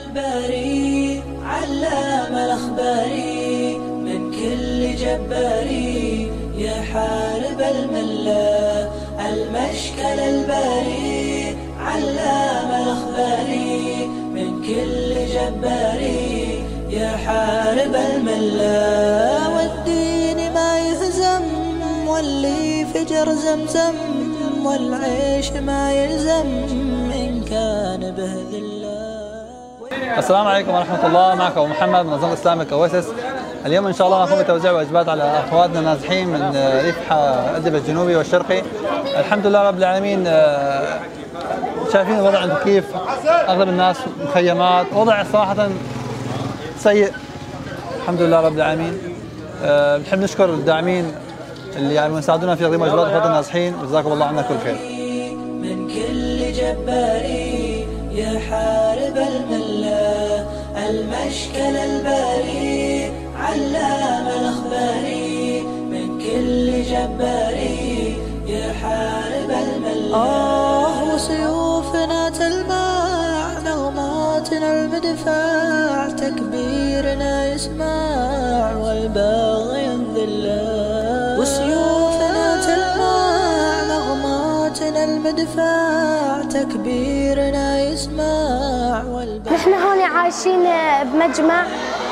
الباري علام الأخباري من كل جباري يا حارب الملة المشكل الباري علام الأخباري من كل جباري يا حارب الملة. والدين ما يهزم واللي فجر زمزم والعيش ما يلزم إن كان به ذلة. السلام عليكم ورحمة الله، معكم أبو محمد من منظمة إسلامك أويسس. اليوم إن شاء الله نقوم بتوزيع وجبات على أخواتنا النازحين من ريف أدلب الجنوبي والشرقي. الحمد لله رب العالمين. شايفين الوضع عندكم كيف، أغلب الناس مخيمات، وضع صراحة سيء. الحمد لله رب العالمين. بنحب نشكر الداعمين اللي يعني يساعدونا في تقديم وجبات أخواتنا النازحين، وجزاكم الله عنا كل خير. من كل جباري يا حارب الملة المشكل الباري علام الأخباري من كل جباري يا حارب الملة. وسيوفنا تلمع نغماتنا المدفع تكبيرنا يسمع والباغي ينذل. وسيوفنا تلمع نغماتنا المدفع تكبيرنا يسمع والباغي. نحن هون عايشين بمجمع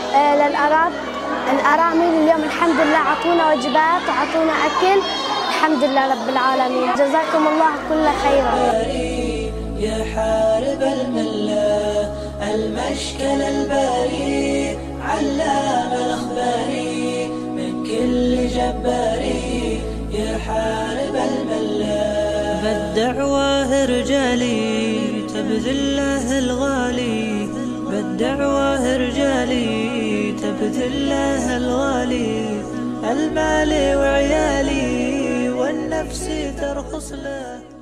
الأرامل. اليوم الحمد لله عطونا وجبات وعطونا أكل، الحمد لله رب العالمين، جزاكم الله كل خير. يا حارب الملة المشكل الباري علام الأخباري من كل جباري يا حارب الملة. بالدعوة رجالي تبذله الغالي، بالدعوة رجالي تبذله الغالي، المال وعيالي والنفس ترخص له.